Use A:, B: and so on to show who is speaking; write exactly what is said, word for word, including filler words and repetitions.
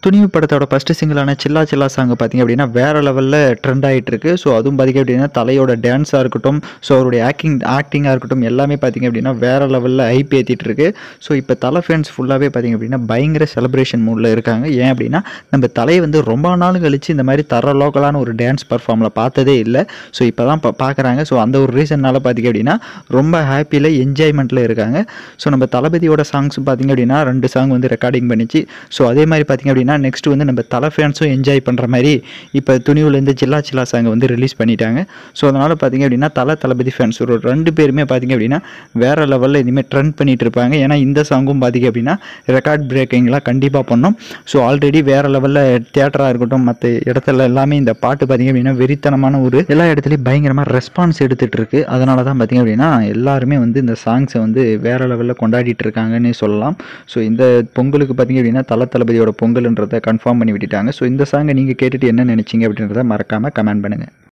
A: துணிவு படத்தோட ஃபர்ஸ்ட் சிங்கிளான சில்லா சில்லா சாங் பார்த்தீங்க அப்படின்னா வேறு லெவலில் ட்ரெண்ட் ஆகிட்டு இருக்கு. ஸோ அதுவும் பார்த்திங்க அப்படின்னா தலையோட டான்ஸாக இருக்கட்டும், ஸோ அவருடைய ஆக்டிங் ஆக்டிங்காக இருக்கட்டும் எல்லாமே பார்த்திங்க அப்படின்னா வேறு லெவலில் ஹைப் ஏற்றிட்டு இருக்கு. ஸோ இப்போ தலை ஃபேன்ஸ் ஃபுல்லாகவே பார்த்திங்க அப்படின்னா பயங்கர செலிப்ரேஷன் மூடில் இருக்காங்க. ஏன் அப்படின்னா நம்ம தலையை வந்து ரொம்ப நாள் கழிச்சு இந்த மாதிரி தர லோக்கலான ஒரு டான்ஸ் பர்ஃபார்மில் பார்த்ததே இல்லை. ஸோ இப்போ தான் பார்க்குறாங்க. ஸோ அந்த ஒரு ரீசன்னால் பார்த்திங்க அப்படின்னா ரொம்ப ஹாப்பியில் என்ஜாய்மெண்ட்டில் இருக்காங்க. ஸோ நம்ம தளபதியோட சாங்ஸ் பார்த்திங்க அப்படின்னா ரெண்டு சாங் வந்து ரெக்கார்டிங் பண்ணிச்சு. ஸோ அதே மாதிரி பார்த்திங்க அப்படின்னா நெக்ஸ்ட் வந்து நம்ம தலை ஃபேன்ஸும் என்ஜாய் பண்ணுற மாதிரி இப்போ துணிவுலேருந்து சில்லா சில்லா சாங்கை வந்து ரிலீஸ் பண்ணிட்டாங்க. ஸோ அதனால் பார்த்திங்க அப்படின்னா தலை தளபதி ஃபேன்ஸ் ஒரு ரெண்டு பேருமே பார்த்திங்க அப்படின்னா வேறு லெவலில் இனிமேல் ட்ரெண்ட் பண்ணிகிட்டு இருப்பாங்க. ஏன்னா இந்த சாங்கும் பார்த்திங்க அப்படின்னா ரெக்கார்ட் பிரேக்கிங்லாம் கண்டிப்பாக பண்ணோம். ஸோ ஆல்ரெடி வேறு லெவலில் தியேட்டராக இருக்கட்டும் மற்ற இடத்துல எல்லாமே இந்த பாட்டு பார்த்திங்க அப்படின்னா வெறித்தனமான ஒரு எல்லா இடத்துலையும் பயங்கரமாக ரெஸ்பான்ஸ் எடுத்துகிட்டு இருக்கு. அதனால தான் பார்த்திங்க அப்படின்னா எல்லாருமே வந்து இந்த சாங்ஸை வந்து வேறு லெவலில் கொண்டாடிட்டு இருக்காங்கன்னு சொல்லலாம். ஸோ இந்த பொங்கலுக்கு பார்த்திங்க அப்படின்னா தலை தளபதியோட பொங்கல்ன்றதை கன்ஃபார்ம் பண்ணி விட்டுட்டாங்க. ஸோ இந்த சாங்கை நீங்கள் கேட்டுட்டு என்ன நினச்சிங்க அப்படின்றத மறக்காமல் கமெண்ட் பண்ணுங்கள்.